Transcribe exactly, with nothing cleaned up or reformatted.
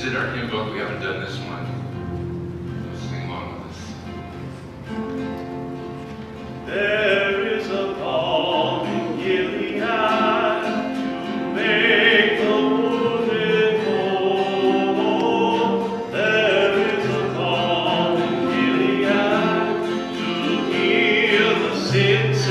did our hymn book. We haven't done this one. So sing along with us. There is a balm in Gilead to make the wounded whole. There is a balm in Gilead to heal the sick.